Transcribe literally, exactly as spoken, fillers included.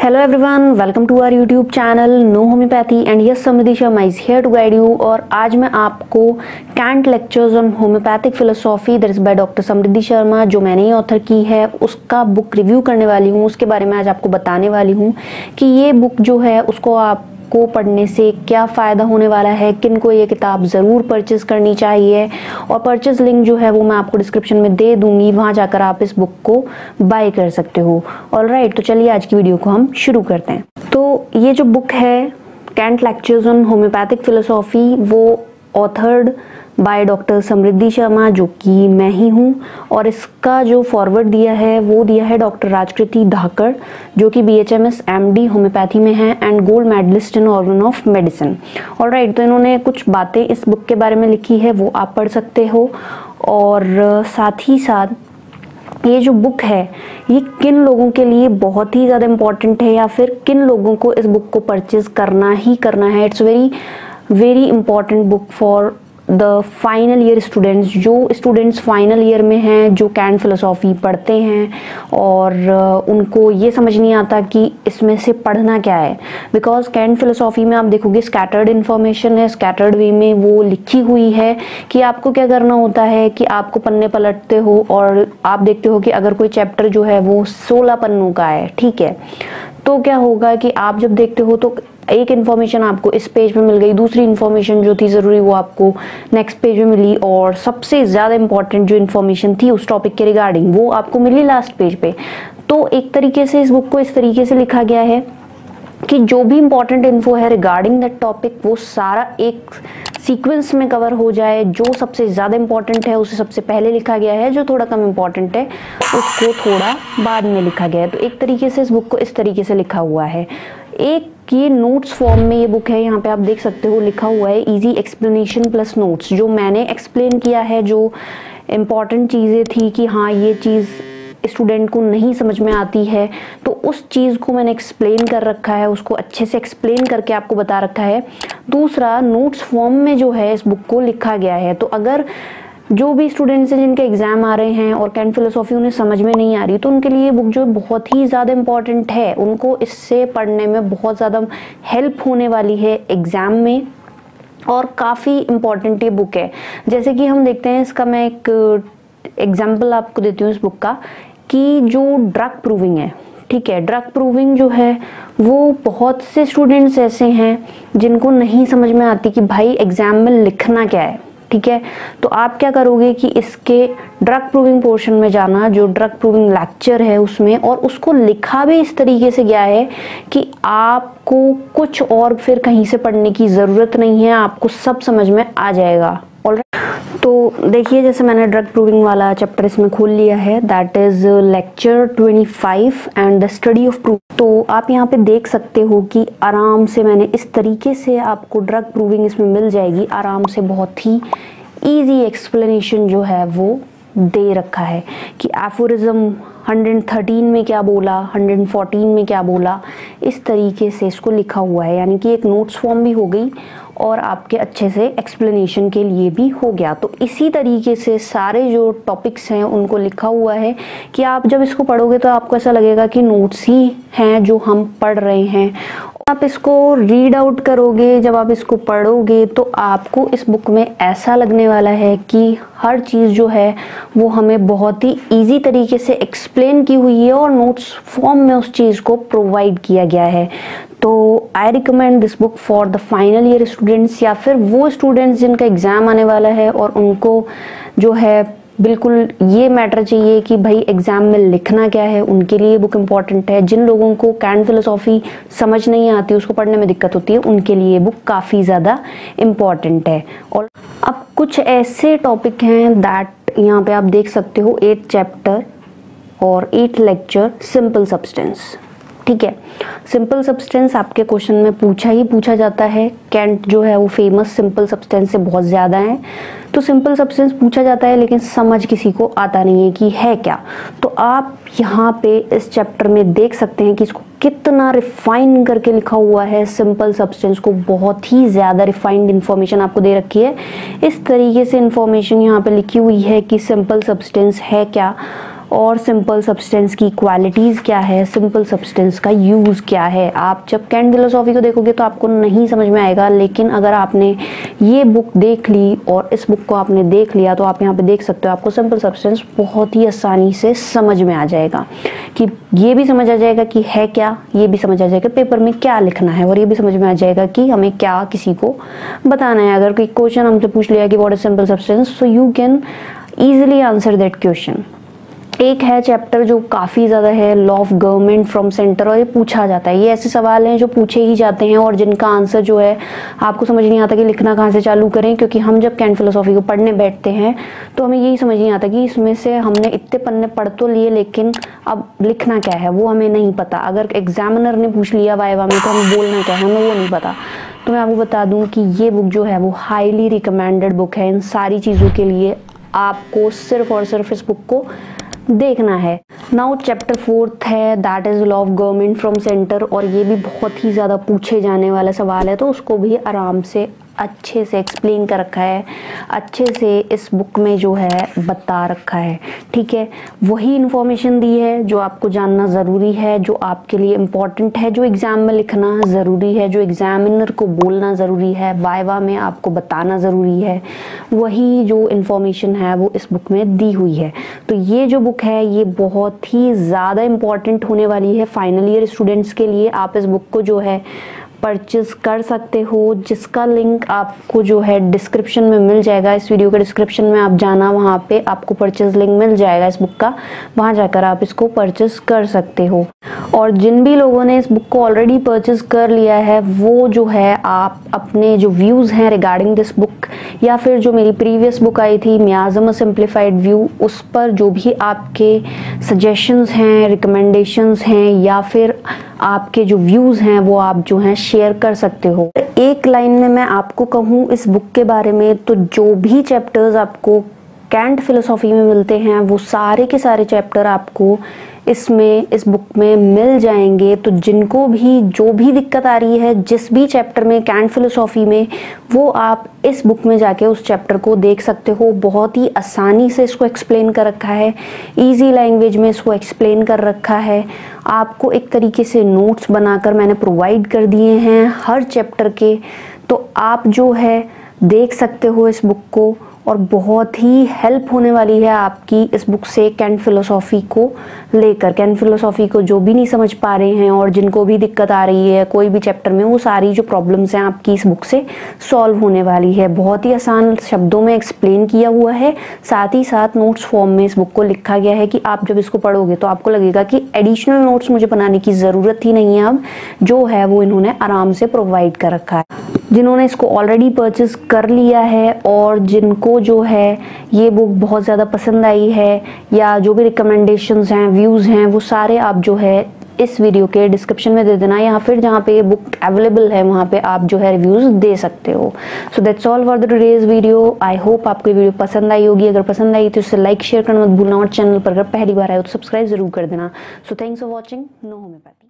Hello everyone, welcome to our YouTube channel know homoeopathy and yes Samriddhi Sharma is here to guide you. और आज मैं आपको Kent lectures on homoeopathic philosophy that is by doctor Samriddhi Sharma, जो मैंने ही author की है, उसका बुक रिव्यू करने वाली हूँ। उसके बारे में आज आपको बताने वाली हूँ कि ये बुक जो है उसको आप को पढ़ने से क्या फ़ायदा होने वाला है, किन को ये किताब ज़रूर परचेज़ करनी चाहिए। और परचेज़ लिंक जो है वो मैं आपको डिस्क्रिप्शन में दे दूंगी, वहाँ जाकर आप इस बुक को बाय कर सकते हो। ऑलराइट, तो चलिए आज की वीडियो को हम शुरू करते हैं। तो ये जो बुक है Kent lectures on homoeopathic philosophy, वो authored by doctor Samriddhi Sharma, जो कि मैं ही हूँ, और इसका जो फॉरवर्ड दिया है वो दिया है डॉक्टर राजकृति धाकड़, जो कि बीएचएमएस एमडी होम्योपैथी में है and gold medallist in organon of medicine. Alright, तो इन्होंने कुछ बातें इस बुक के बारे में लिखी है, वो आप पढ़ सकते हो। और साथ ही साथ ये जो बुक है ये किन लोगों के लिए बहुत ही ज़्यादा इम्पॉर्टेंट है, या फिर किन लोगों को इस बुक को परचेज करना ही करना है। It's very very important book for the final year students, जो स्टूडेंट्स फाइनल ईयर में हैं, जो कैंट फिलोसॉफी पढ़ते हैं और uh, उनको ये समझ नहीं आता कि इसमें से पढ़ना क्या है। बिकॉज कैंट फिलोसॉफी में आप देखोगे स्कैटर्ड इन्फॉर्मेशन है, स्कैटर्ड वे में वो लिखी हुई है कि आपको क्या करना होता है कि आपको पन्ने पलटते हो और आप देखते हो कि अगर कोई चैप्टर जो है वो सोलह पन्नों का है, ठीक है, तो क्या होगा कि आप जब देखते हो तो एक इन्फॉर्मेशन आपको इस पेज पे मिल गई, दूसरी इन्फॉर्मेशन जो थी ज़रूरी वो आपको नेक्स्ट पेज में मिली, और सबसे ज़्यादा इंपॉर्टेंट जो इन्फॉर्मेशन थी उस टॉपिक के रिगार्डिंग वो आपको मिली लास्ट पेज पे। तो एक तरीके से इस बुक को इस तरीके से लिखा गया है कि जो भी इंपॉर्टेंट इन्फो है रिगार्डिंग दैट टॉपिक वो सारा एक सीक्वेंस में कवर हो जाए। जो सबसे ज़्यादा इंपॉर्टेंट है उसे सबसे पहले लिखा गया है, जो थोड़ा कम इंपॉर्टेंट है उसको थोड़ा बाद में लिखा गया है। तो एक तरीके से इस बुक को इस तरीके से लिखा हुआ है। एक ये नोट्स फॉर्म में ये बुक है, यहाँ पे आप देख सकते हो लिखा हुआ है इजी एक्सप्लेनेशन प्लस नोट्स। जो मैंने एक्सप्लेन किया है, जो इम्पॉर्टेंट चीज़ें थी कि हाँ ये चीज़ स्टूडेंट को नहीं समझ में आती है, तो उस चीज़ को मैंने एक्सप्लेन कर रखा है, उसको अच्छे से एक्सप्लेन करके आपको बता रखा है। दूसरा, नोट्स फॉर्म में जो है इस बुक को लिखा गया है। तो अगर जो भी स्टूडेंट्स हैं जिनके एग्जाम आ रहे हैं और कैंट फिलोसॉफी उन्हें समझ में नहीं आ रही, तो उनके लिए ये बुक जो बहुत ही ज़्यादा इम्पॉर्टेंट है, उनको इससे पढ़ने में बहुत ज़्यादा हेल्प होने वाली है एग्ज़ाम में, और काफ़ी इम्पॉर्टेंट ये बुक है। जैसे कि हम देखते हैं, इसका मैं एक एग्जाम्पल आपको देती हूँ इस बुक का, कि जो ड्रग प्रूविंग है, ठीक है, ड्रग प्रूविंग जो है वो बहुत से स्टूडेंट्स ऐसे हैं जिनको नहीं समझ में आती कि भाई एग्जाम में लिखना क्या है, ठीक है। तो आप क्या करोगे कि इसके ड्रग प्रूविंग पोर्शन में जाना, जो ड्रग प्रूविंग लेक्चर है उसमें, और उसको लिखा भी इस तरीके से गया है कि आपको कुछ और फिर कहीं से पढ़ने की ज़रूरत नहीं है, आपको सब समझ में आ जाएगा। ऑलराइट, तो देखिए जैसे मैंने ड्रग प्रूविंग वाला चैप्टर इसमें खोल लिया है, दैट इज लेक्चर पच्चीस and the study of proof. तो आप यहाँ पे देख सकते हो कि आराम से मैंने इस तरीके से आपको ड्रग प्रूविंग इसमें मिल जाएगी, आराम से बहुत ही इजी एक्सप्लेनेशन जो है वो दे रखा है कि एफोरिज्म एक सौ तेरह में क्या बोला, एक सौ चौदह में क्या बोला, इस तरीके से इसको लिखा हुआ है। यानी कि एक नोट्स फॉर्म भी हो गई और आपके अच्छे से एक्सप्लेनेशन के लिए भी हो गया। तो इसी तरीके से सारे जो टॉपिक्स हैं उनको लिखा हुआ है कि आप जब इसको पढ़ोगे तो आपको ऐसा लगेगा कि नोट्स ही हैं जो हम पढ़ रहे हैं। आप इसको रीड आउट करोगे, जब आप इसको पढ़ोगे तो आपको इस बुक में ऐसा लगने वाला है कि हर चीज़ जो है वो हमें बहुत ही इजी तरीके से एक्सप्लेन की हुई है और नोट्स फॉर्म में उस चीज़ को प्रोवाइड किया गया है। तो I recommend this book for the final year students, या फिर वो स्टूडेंट्स जिनका एग्ज़ाम आने वाला है और उनको जो है बिल्कुल ये मैटर चाहिए कि भाई एग्ज़ाम में लिखना क्या है, उनके लिए बुक इम्पॉर्टेंट है। जिन लोगों को कैंट फिलोसॉफी समझ नहीं आती, उसको पढ़ने में दिक्कत होती है, उनके लिए बुक काफ़ी ज़्यादा इम्पॉर्टेंट है। और अब कुछ ऐसे टॉपिक हैं दैट यहाँ पे आप देख सकते हो, एट चैप्टर और एट लेक्चर सिंपल सब्सटेंस, ठीक है। सिंपल सब्सटेंस आपके क्वेश्चन में पूछा ही पूछा जाता है। कैंट जो है वो फेमस सिंपल सब्सटेंस से बहुत ज़्यादा है, तो सिंपल सब्सटेंस पूछा जाता है लेकिन समझ किसी को आता नहीं है कि है क्या। तो आप यहाँ पे इस चैप्टर में देख सकते हैं कि इसको कितना रिफाइन करके लिखा हुआ है। सिंपल सब्सटेंस को बहुत ही ज़्यादा रिफाइंड इन्फॉर्मेशन आपको दे रखी है। इस तरीके से इन्फॉर्मेशन यहाँ पे लिखी हुई है कि सिंपल सब्सटेंस है क्या, और सिंपल सब्सटेंस की क्वालिटीज़ क्या है, सिंपल सब्सटेंस का यूज़ क्या है। आप जब कैंट फिलोसॉफी को देखोगे तो आपको नहीं समझ में आएगा, लेकिन अगर आपने ये बुक देख ली और इस बुक को आपने देख लिया तो आप यहाँ पे देख सकते हो आपको सिंपल सब्सटेंस बहुत ही आसानी से समझ में आ जाएगा। कि ये भी समझ आ जाएगा कि है क्या, ये भी समझ आ जाएगा पेपर में क्या लिखना है, और ये भी समझ में आ जाएगा कि हमें क्या किसी को बताना है। अगर कोई क्वेश्चन हमसे पूछ लिया कि what is simple substance, so you can easily answer that question. एक है चैप्टर जो काफ़ी ज़्यादा है, law of government from centre, और ये पूछा जाता है। ये ऐसे सवाल हैं जो पूछे ही जाते हैं और जिनका आंसर जो है आपको समझ नहीं आता कि लिखना कहाँ से चालू करें, क्योंकि हम जब कैंट फिलोसॉफी को पढ़ने बैठते हैं तो हमें यही समझ नहीं आता कि इसमें से हमने इतने पन्ने पढ़ तो लिए लेकिन अब लिखना क्या है वो हमें नहीं पता। अगर एग्जामिनर ने पूछ लिया वाइवा में तो हमें बोलना क्या है हमें वो नहीं पता। तो मैं आपको बता दूँ कि ये बुक जो है वो हाईली रिकमेंडेड बुक है इन सारी चीज़ों के लिए। आपको सिर्फ और सिर्फ इस बुक को देखना है। नाउ चैप्टर फोर्थ है, that is law of government from centre, और ये भी बहुत ही ज़्यादा पूछे जाने वाला सवाल है, तो उसको भी आराम से अच्छे से एक्सप्लेन कर रखा है, अच्छे से इस बुक में जो है बता रखा है। ठीक है, वही इन्फॉर्मेशन दी है जो आपको जानना ज़रूरी है, जो आपके लिए इम्पॉर्टेंट है, जो एग्ज़ाम में लिखना ज़रूरी है, जो एग्जामिनर को बोलना ज़रूरी है, वाइवा में आपको बताना ज़रूरी है, वही जो इन्फॉर्मेशन है वो इस बुक में दी हुई है। तो ये जो बुक है ये बहुत ही ज़्यादा इम्पॉर्टेंट होने वाली है फाइनल ईयर स्टूडेंट्स के लिए। आप इस बुक को जो है परचेज कर सकते हो, जिसका लिंक आपको जो है डिस्क्रिप्शन में मिल जाएगा। इस वीडियो के डिस्क्रिप्शन में आप जाना, वहाँ पे आपको परचेज लिंक मिल जाएगा इस बुक का, वहाँ जाकर आप इसको परचेज कर सकते हो। और जिन भी लोगों ने इस बुक को ऑलरेडी परचेज कर लिया है वो जो है आप अपने जो व्यूज़ हैं रिगार्डिंग दिस बुक, या फिर जो मेरी प्रीवियस बुक आई थी मियाज़म अ सिंप्लीफाइड व्यू, उस पर जो भी आपके सजेशंस हैं, रिकमेंडेशंस हैं, या फिर आपके जो व्यूज़ हैं वो आप जो हैं शेयर कर सकते हो। एक लाइन में मैं आपको कहूँ इस बुक के बारे में, तो जो भी चैप्टर्स आपको कैंट फिलोसॉफी में मिलते हैं वो सारे के सारे चैप्टर आपको इसमें इस बुक में मिल जाएंगे। तो जिनको भी जो भी दिक्कत आ रही है जिस भी चैप्टर में कैंट फिलोसॉफी में, वो आप इस बुक में जाके उस चैप्टर को देख सकते हो। बहुत ही आसानी से इसको एक्सप्लेन कर रखा है, इजी लैंग्वेज में इसको एक्सप्लेन कर रखा है। आपको एक तरीके से नोट्स बनाकर मैंने प्रोवाइड कर दिए हैं हर चैप्टर के, तो आप जो है देख सकते हो इस बुक को, और बहुत ही हेल्प होने वाली है आपकी इस बुक से कैंट फिलोसॉफी को लेकर। कैंट फिलोसॉफी को जो भी नहीं समझ पा रहे हैं और जिनको भी दिक्कत आ रही है कोई भी चैप्टर में, वो सारी जो प्रॉब्लम्स हैं आपकी इस बुक से सॉल्व होने वाली है। बहुत ही आसान शब्दों में एक्सप्लेन किया हुआ है, साथ ही साथ नोट्स फॉर्म में इस बुक को लिखा गया है कि आप जब इसको पढ़ोगे तो आपको लगेगा कि एडिशनल नोट्स मुझे बनाने की ज़रूरत ही नहीं है, अब जो है वो इन्होंने आराम से प्रोवाइड कर रखा है। जिन्होंने इसको ऑलरेडी परचेज कर लिया है और जिनको जो है ये बुक बहुत ज़्यादा पसंद आई है, या जो भी रिकमेंडेशंस हैं, व्यूज़ हैं, वो सारे आप जो है इस वीडियो के डिस्क्रिप्शन में दे देना, या फिर जहाँ पे ये बुक अवेलेबल है वहाँ पे आप जो है रिव्यूज़ दे सकते हो। So that's all for the today's video. I hope आपको ये वीडियो पसंद आई होगी। अगर पसंद आई तो इसे लाइक शेयर करना मत भूलना, और चैनल पर अगर पहली बार आए तो सब्सक्राइब जरूर कर देना। So thanks for watching know homeopathy.